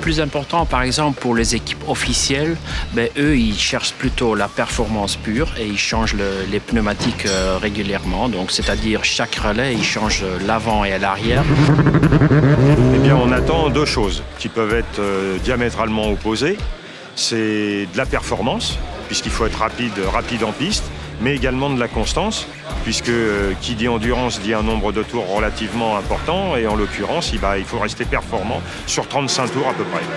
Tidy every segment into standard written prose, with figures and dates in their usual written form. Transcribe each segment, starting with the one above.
plus important, par exemple, pour les équipes officielles, eux, ils cherchent plutôt la performance pure et ils changent les pneumatiques régulièrement. Donc, c'est-à-dire chaque relais, ils changent l'avant et l'arrière. Eh bien, on attend deux choses qui peuvent être diamétralement opposées. C'est de la performance, puisqu'il faut être rapide en piste, mais également de la constance, puisque qui dit endurance dit un nombre de tours relativement important, et en l'occurrence, il faut rester performant sur 35 tours à peu près.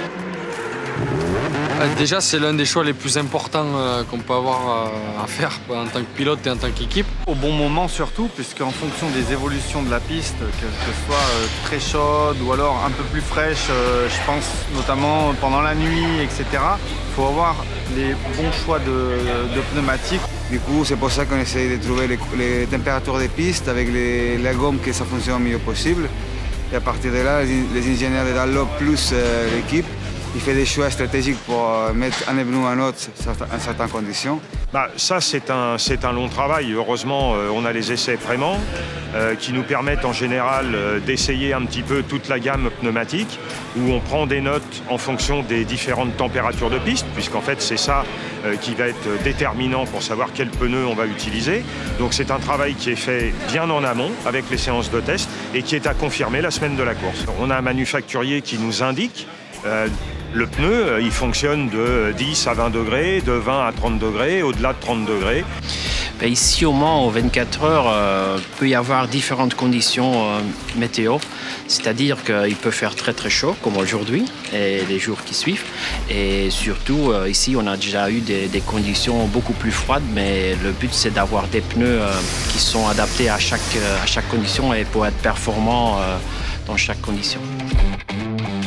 Déjà, c'est l'un des choix les plus importants qu'on peut avoir à faire en tant que pilote et en tant qu'équipe. Au bon moment surtout, puisqu'en fonction des évolutions de la piste, que ce soit très chaude ou alors un peu plus fraîche, je pense notamment pendant la nuit, etc. Il faut avoir les bons choix de pneumatiques. Du coup, c'est pour ça qu'on essaye de trouver les températures des pistes avec la gomme que ça fonctionne le mieux possible. Et à partir de là, les ingénieurs de Dunlop plus l'équipe, il fait des choix stratégiques pour mettre un pneu ou un autre en certaines conditions. Ça, c'est un long travail. Heureusement, on a les essais vraiment qui nous permettent en général d'essayer un petit peu toute la gamme pneumatique, où on prend des notes en fonction des différentes températures de piste, puisqu'en fait, c'est ça qui va être déterminant pour savoir quel pneu on va utiliser. Donc, c'est un travail qui est fait bien en amont avec les séances de test et qui est à confirmer la semaine de la course. On a un manufacturier qui nous indique le pneu, il fonctionne de 10 à 20 degrés, de 20 à 30 degrés, au-delà de 30 degrés. Ici, au Mans, aux 24 heures, il peut y avoir différentes conditions météo. C'est-à-dire qu'il peut faire très très chaud, comme aujourd'hui, et les jours qui suivent. Et surtout, ici, on a déjà eu des conditions beaucoup plus froides, mais le but, c'est d'avoir des pneus qui sont adaptés à chaque condition et pour être performants dans chaque condition.